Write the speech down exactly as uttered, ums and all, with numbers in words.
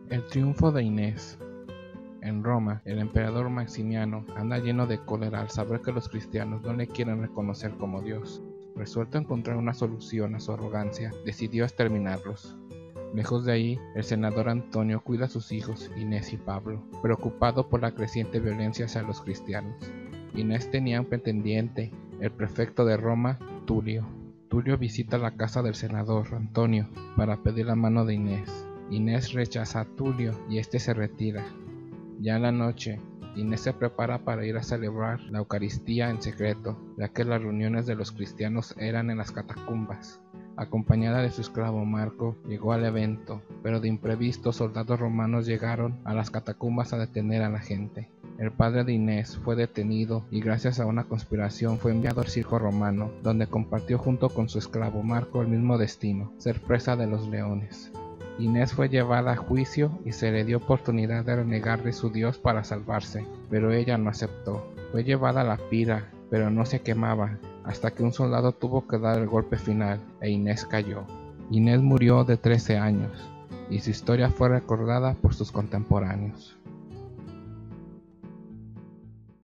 El triunfo de Inés. En Roma, el emperador Maximiano anda lleno de cólera al saber que los cristianos no le quieren reconocer como Dios. Resuelto a encontrar una solución a su arrogancia, decidió exterminarlos. Lejos de ahí, el senador Antonio cuida a sus hijos, Inés y Pablo, preocupado por la creciente violencia hacia los cristianos. Inés tenía un pretendiente, el prefecto de Roma, Tulio. Tulio visita la casa del senador Antonio para pedir la mano de Inés. Inés rechaza a Tulio y este se retira. Ya en la noche, Inés se prepara para ir a celebrar la Eucaristía en secreto, ya que las reuniones de los cristianos eran en las catacumbas. Acompañada de su esclavo Marco, llegó al evento, pero de imprevisto soldados romanos llegaron a las catacumbas a detener a la gente. El padre de Inés fue detenido y gracias a una conspiración fue enviado al circo romano, donde compartió junto con su esclavo Marco el mismo destino, ser presa de los leones. Inés fue llevada a juicio y se le dio oportunidad de renegar de su Dios para salvarse, pero ella no aceptó. Fue llevada a la pira, pero no se quemaba, hasta que un soldado tuvo que dar el golpe final e Inés cayó. Inés murió de trece años, y su historia fue recordada por sus contemporáneos.